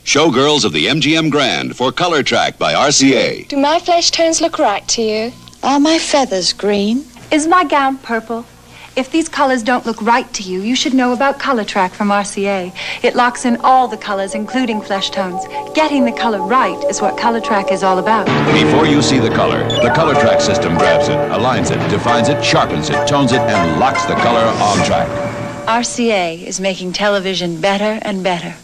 Showgirls of the MGM Grand for ColorTrak by RCA. Do my flesh tones look right to you? Are my feathers green? Is my gown purple? If these colors don't look right to you, you should know about ColorTrak from RCA. It locks in all the colors, including flesh tones. Getting the color right is what ColorTrak is all about. Before you see the ColorTrak system grabs it, aligns it, defines it, sharpens it, tones it, and locks the color on track. RCA is making television better and better.